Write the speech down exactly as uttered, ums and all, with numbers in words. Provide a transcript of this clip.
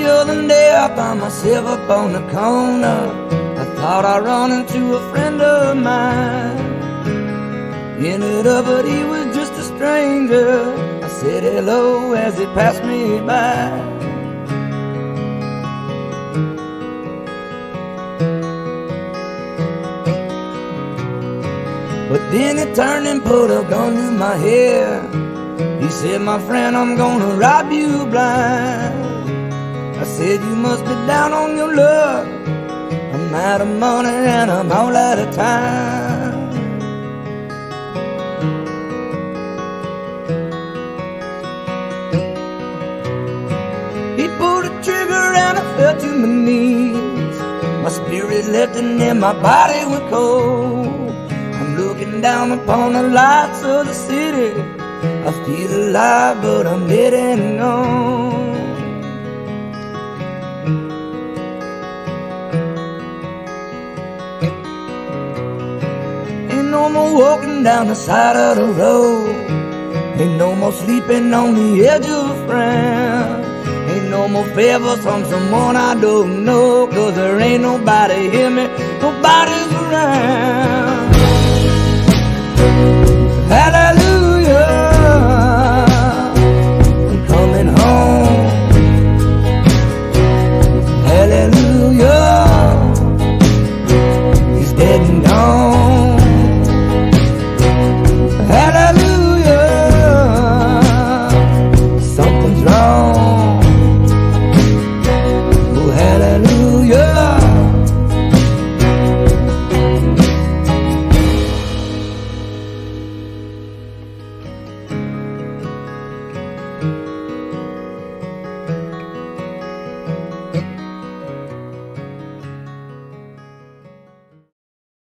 The other day I found myself up on the corner. I thought I'd run into a friend of mine. Ended up, but he was just a stranger. I said hello as he passed me by. But then he turned and put a gun to my head. He said, my friend, I'm gonna rob you blind. I said, you must be down on your luck. I'm out of money and I'm all out of time. He pulled the trigger and I fell to my knees. My spirit left and then my body went cold. I'm looking down upon the lights of the city. I feel alive, but I'm dead and gone. Ain't no more walking down the side of the road. Ain't no more sleeping on the edge of a friend. Ain't no more favors from someone I don't know, 'cause there ain't nobody hear me, nobody's around. Hallelujah.